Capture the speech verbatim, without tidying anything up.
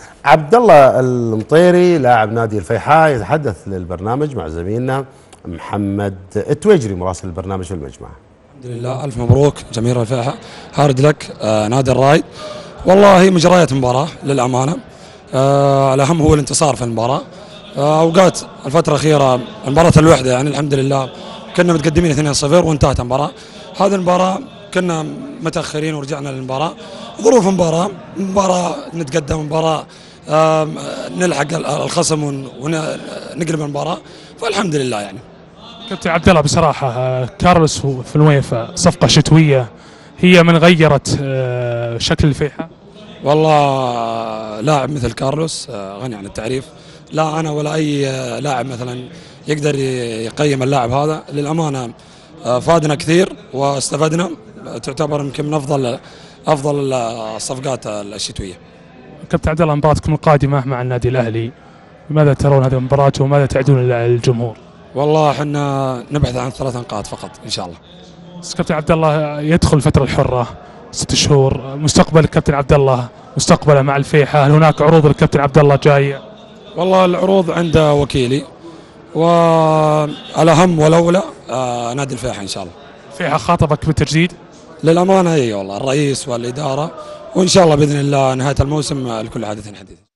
عبد الله المطيري لاعب نادي الفيحاء يتحدث للبرنامج مع زميلنا محمد التويجري مراسل البرنامج في المجمع. الحمد لله، الف مبروك جماهير الفيحاء، هارد لك آه نادي الرايد. والله مجريات مباراه للامانه، آه الاهم هو الانتصار في المباراه. آه اوقات الفتره الاخيره مباراه الوحده يعني الحمد لله كنا متقدمين اثنين صفر وانتهت المباراه. هذه المباراه كنا متاخرين ورجعنا للمباراه، ظروف مباراه مباراه نتقدم مباراه آه نلحق الخصم ونقلب المباراه، فالحمد لله. يعني كابتن عبد الله، بصراحه كارلوس في الويفا صفقه شتويه هي من غيرت شكل الفيحاء. والله لاعب مثل كارلوس غني عن التعريف، لا انا ولا اي لاعب مثلا يقدر يقيم اللاعب هذا. للامانه فادنا كثير واستفدنا، تعتبر يمكن من افضل افضل الصفقات الشتويه. كابتن عبد الله، مباراتكم القادمه مع النادي الاهلي، لماذا ترون هذه المباراه وماذا تعدون للجمهور؟ والله احنا نبحث عن ثلاث نقاط فقط ان شاء الله. كابتن عبد الله، يدخل الفتره الحره ست شهور، مستقبل الكابتن عبد الله مستقبله مع الفيحاء، هل هناك عروض للكابتن عبد الله جايه؟ والله العروض عند وكيلي، والاهم والاولى آه نادي الفيحاء ان شاء الله. الفيحاء خاطبك بالتجديد؟ للامانه اي والله الرئيس والاداره، وان شاء الله باذن الله نهايه الموسم لكل حادث حديث.